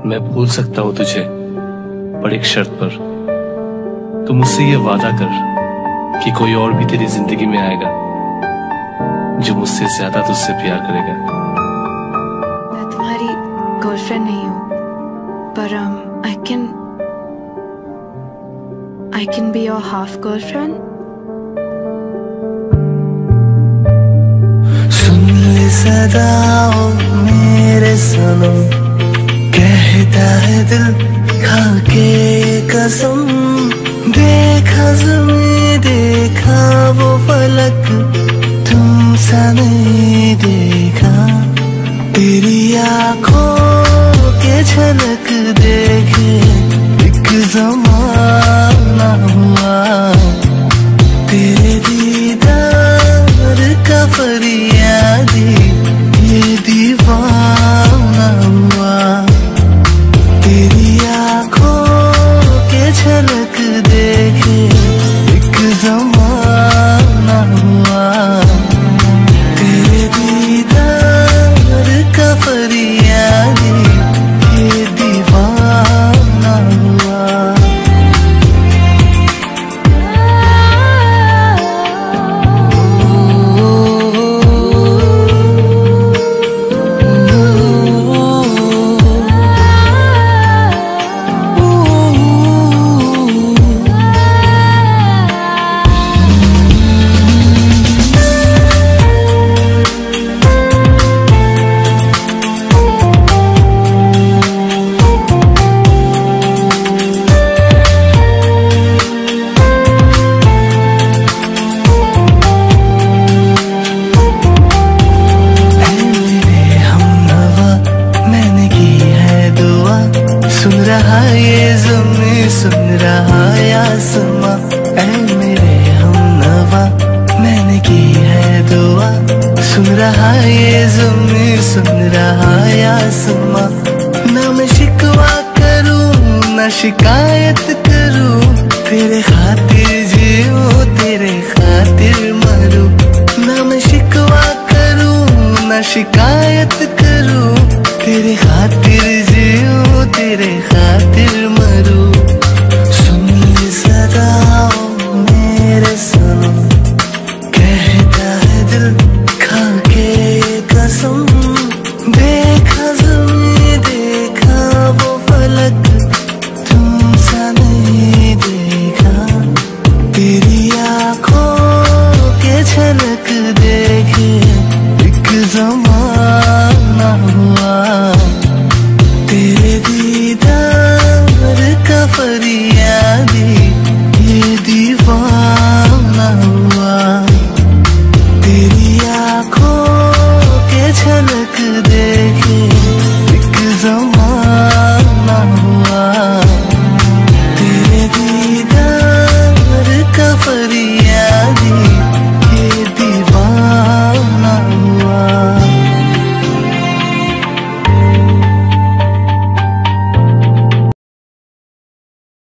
मैं भूल सकता हूँ तुझे, पर एक शर्त पर। तू मुझसे ये वादा कर कि कोई और भी तेरी जिंदगी में आएगा जो मुझसे ज्यादा तुझसे प्यार करेगा। मैं तुम्हारी गर्लफ्रेंड नहीं हूँ, पर I can be your half girlfriend. सुन ले सदाओ मेरे सनम, कहता है दिल खा के कसम। देखा ज़मीं देखा वो फलक, तुमसा नहीं देखा। तेरी आँखों के झलक देखे एक ज़माना हुआ। तेरे दीदार का फरियादी ये दीवाना हुआ। तेरी आँखों के झलक देखे एक ज़माना हुआ। तेरे दीदार का फरियादी ये दीवाना हुआ। सुन रहा ये ज़मीं सुन रहा ये आसमां, ऐ मेरे हमनवा मैंने की है दुआ। सुन रहा ये ज़मीं सुन रहा ये आसमां। ना मैं शिकवा करूं ना शिकायत करूं, तेरे खातिर जीऊं तेरे खातिर मरूं। ना मैं शिकवा करूं ना शिकायत करूं, तेरे खातिर जीऊं तेरे खातिर मरूं। सुन ले सदाओ मेरे सनम, कहता है दिल खा के कसम। देखा ज़मीं देखा वो फलक, तुमसा नहीं देखा। तेरी आँखों के झलक देखे एक ज़माना हुआ। तेरे दीदार का फरियाद